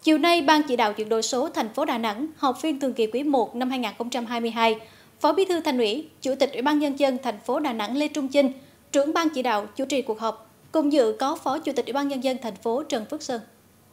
Chiều nay, Ban chỉ đạo chuyển đổi số thành phố Đà Nẵng họp phiên thường kỳ quý 1 năm 2022. Phó Bí thư Thành ủy, Chủ tịch Ủy ban Nhân dân thành phố Đà Nẵng Lê Trung Chinh, trưởng ban chỉ đạo chủ trì cuộc họp. Cùng dự có Phó Chủ tịch Ủy ban Nhân dân thành phố Trần Phước Sơn.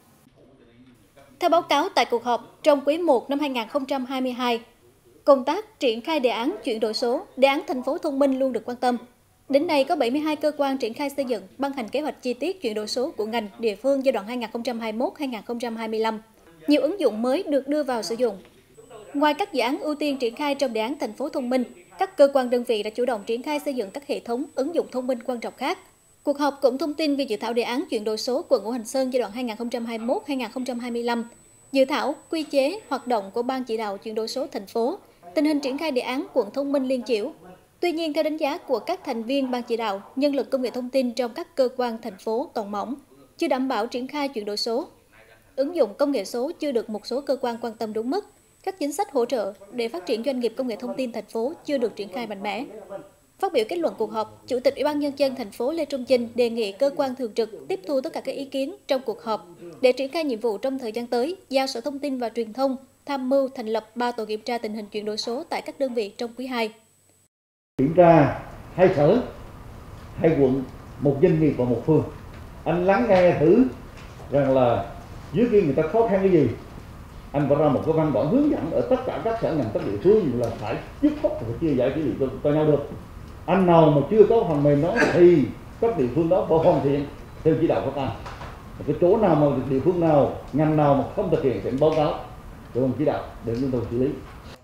Theo báo cáo tại cuộc họp, trong quý 1 năm 2022, công tác triển khai đề án chuyển đổi số, đề án thành phố thông minh luôn được quan tâm. Đến nay, có 72 cơ quan triển khai xây dựng, ban hành kế hoạch chi tiết chuyển đổi số của ngành, địa phương giai đoạn 2021-2025. Nhiều ứng dụng mới được đưa vào sử dụng. Ngoài các dự án ưu tiên triển khai trong đề án thành phố thông minh, các cơ quan đơn vị đã chủ động triển khai xây dựng các hệ thống ứng dụng thông minh quan trọng khác. Cuộc họp cũng thông tin về dự thảo đề án chuyển đổi số quận Ngũ Hành Sơn giai đoạn 2021-2025, dự thảo quy chế hoạt động của Ban chỉ đạo chuyển đổi số thành phố, tình hình triển khai đề án quận thông minh Liên Chiểu. Tuy nhiên, theo đánh giá của các thành viên Ban chỉ đạo, nhân lực công nghệ thông tin trong các cơ quan thành phố còn mỏng, chưa đảm bảo triển khai chuyển đổi số. Ứng dụng công nghệ số chưa được một số cơ quan quan tâm đúng mức. Các chính sách hỗ trợ để phát triển doanh nghiệp công nghệ thông tin thành phố chưa được triển khai mạnh mẽ. Phát biểu kết luận cuộc họp, Chủ tịch Ủy ban Nhân dân thành phố Lê Trung Chinh đề nghị cơ quan thường trực tiếp thu tất cả các ý kiến trong cuộc họp để triển khai nhiệm vụ trong thời gian tới, giao Sở Thông tin và Truyền thông tham mưu thành lập 3 tổ kiểm tra tình hình chuyển đổi số tại các đơn vị trong quý 2. Kiểm tra 2 sở, 2 quận, 1 doanh nghiệp và 1 phường. Anh lắng nghe thử rằng là dưới kia người ta khó khăn cái gì. Anh phải ra một cái văn bản hướng dẫn ở tất cả các sở ngành, các địa phương là phải dứt khoát và chia giải dữ liệu cho nhau được. Anh nào mà chưa có phần mềm đó thì các địa phương đó phải hoàn thiện theo chỉ đạo của ta. Cái chỗ nào mà địa phương nào, ngành nào mà không thực hiện thì báo cáo cho ban chỉ đạo để chúng tôi xử lý.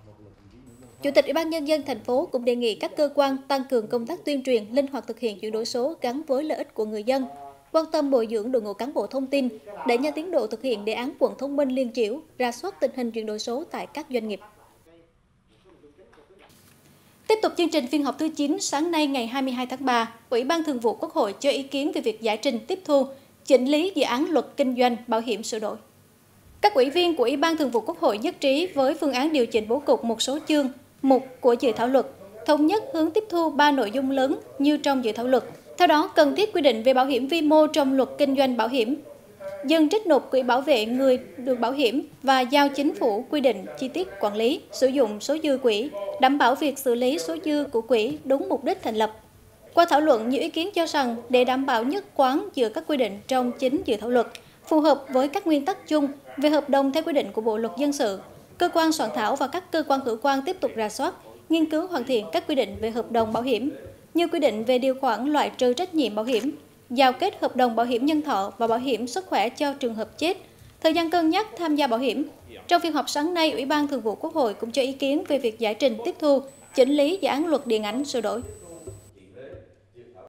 Chủ tịch Ủy ban Nhân dân thành phố cũng đề nghị các cơ quan tăng cường công tác tuyên truyền, linh hoạt thực hiện chuyển đổi số gắn với lợi ích của người dân, quan tâm bồi dưỡng đội ngũ cán bộ thông tin, đẩy nhanh tiến độ thực hiện đề án quận thông minh Liên Chiểu, rà soát tình hình chuyển đổi số tại các doanh nghiệp. Tiếp tục chương trình phiên họp thứ 9, sáng nay ngày 22 tháng 3, Ủy ban Thường vụ Quốc hội cho ý kiến về việc giải trình tiếp thu, chỉnh lý dự án luật kinh doanh bảo hiểm sửa đổi. Các ủy viên của Ủy ban Thường vụ Quốc hội nhất trí với phương án điều chỉnh bố cục một số chương, mục của dự thảo luật, thống nhất hướng tiếp thu 3 nội dung lớn như trong dự thảo luật. Theo đó, cần thiết quy định về bảo hiểm vi mô trong luật kinh doanh bảo hiểm, dừng trích nộp quỹ bảo vệ người được bảo hiểm và giao chính phủ quy định chi tiết quản lý, sử dụng số dư quỹ, đảm bảo việc xử lý số dư của quỹ đúng mục đích thành lập. Qua thảo luận, nhiều ý kiến cho rằng để đảm bảo nhất quán giữa các quy định trong chính dự thảo luật, phù hợp với các nguyên tắc chung về hợp đồng theo quy định của Bộ Luật Dân sự, cơ quan soạn thảo và các cơ quan hữu quan tiếp tục rà soát, nghiên cứu hoàn thiện các quy định về hợp đồng bảo hiểm, như quy định về điều khoản loại trừ trách nhiệm bảo hiểm, giao kết hợp đồng bảo hiểm nhân thọ và bảo hiểm sức khỏe cho trường hợp chết, thời gian cân nhắc tham gia bảo hiểm. Trong phiên họp sáng nay, Ủy ban Thường vụ Quốc hội cũng cho ý kiến về việc giải trình tiếp thu, chỉnh lý dự án luật điện ảnh sửa đổi.